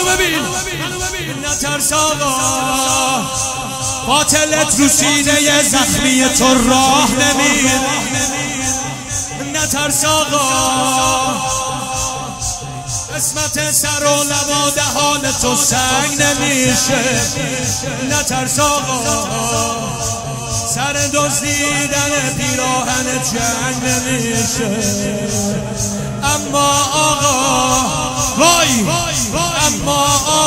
ببین نترس آقا، قاتلت رو سینه زخمی تو راه نمیر. نترس آقا، قسمت سر و لب و دهان تو سنگ نمیشه. نترس آقا، سر دزدیدن پیراهن جنگ نمیشه. اما آقا وای، اما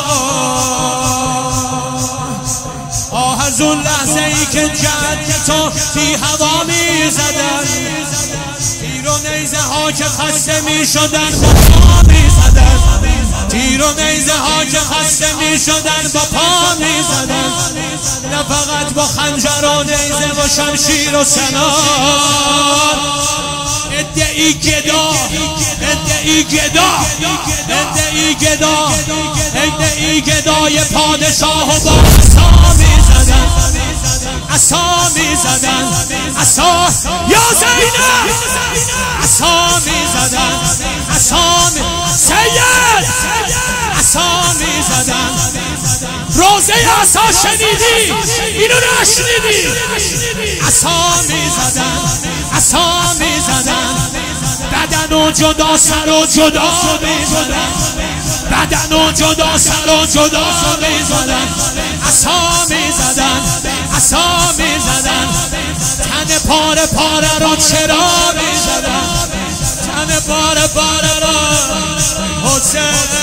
آقا از اون لحظه ای که جد تو فی هوا می زدن، تیر و نیزه ها که خسته می شدن با پا می زدن، تیر و نیزه ها که خسته می شدن با پا می زدن، نه فقط با خنجر و نیزه و شمشیر و سنار. ادعی گدا، ادعی گدا، ادعی گدا، ادعی گدای پادشاه و با عصا می زدن، عصا می زدن، عصا یا زینب، عصا می زدن، عصا می سید، عصا می زدن. روزه عصا شنیدی؟ اینو نشنیدی؟ عصا می زدن، عصا می زدن، بدن و جدا سر و جدا می زدن، بدن و جدا سر و جدا می زدن، عصا می زدن، عصا می زدن، تن پاره پاره رو چرا می زدن، تن پاره پاره رو حسین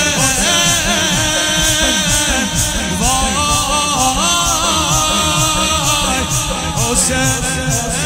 وای حسین